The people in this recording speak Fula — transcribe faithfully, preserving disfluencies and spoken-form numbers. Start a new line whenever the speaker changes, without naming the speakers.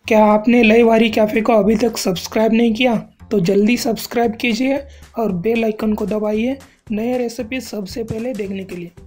क्या आपने लयवारी कैफ़े को अभी तक सब्सक्राइब नहीं किया तो जल्दी सब्सक्राइब कीजिए और बेल आइकन को दबाइए नए रेसिपी सबसे पहले देखने के लिए।